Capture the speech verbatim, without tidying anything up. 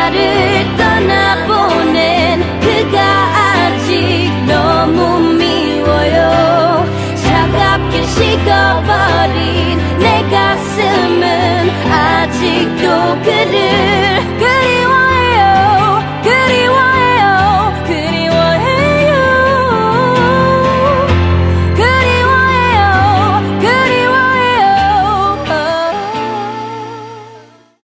나를 떠나보낸 그가 아직 너무 미워요. 차갑게 식어버린 내 가슴은 아직도 그를